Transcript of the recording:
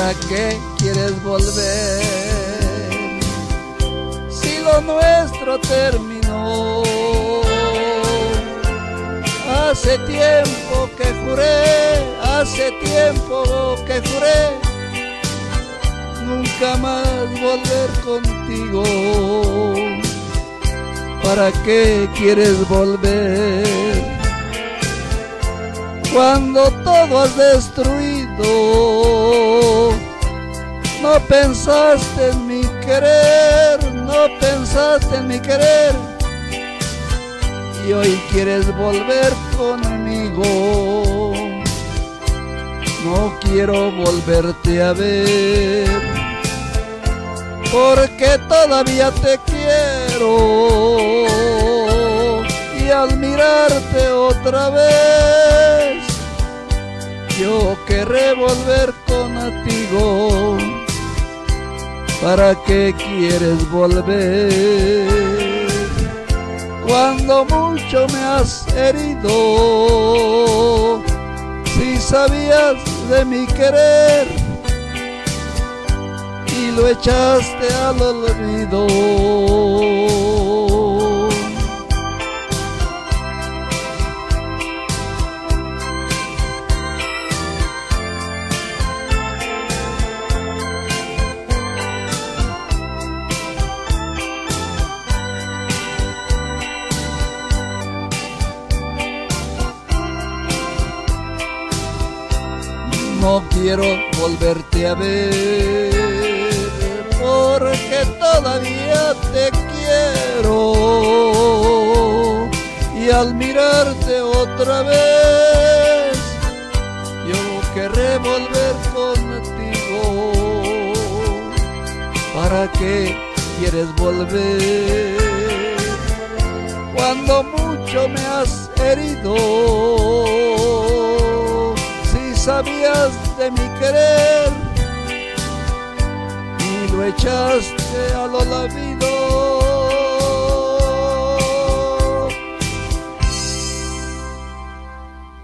¿Para qué quieres volver? Si lo nuestro terminó. Hace tiempo que juré, hace tiempo que juré nunca más volver contigo. ¿Para qué quieres volver? Cuando todo has destruido, no pensaste en mi querer, no pensaste en mi querer, y hoy quieres volver conmigo. No quiero volverte a ver, porque todavía te quiero, y al mirarte otra vez yo querré volver contigo. ¿Para qué quieres volver? Cuando mucho me has herido, si sabías de mi querer y lo echaste al olvido. No quiero volverte a ver, porque todavía te quiero, y al mirarte otra vez yo querré volver contigo. ¿Para qué quieres volver? Cuando mucho me has herido, sabías de mi querer y lo echaste al olvido.